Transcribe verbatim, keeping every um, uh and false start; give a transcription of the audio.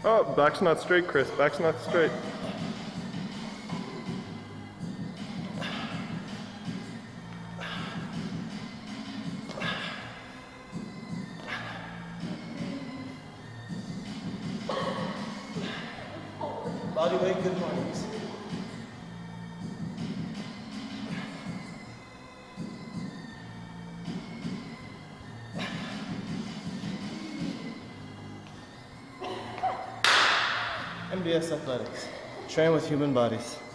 Oh, back's not straight, Chris. Back's not straight. Body weight, good mornings. M D S Athletics. Train with human bodies.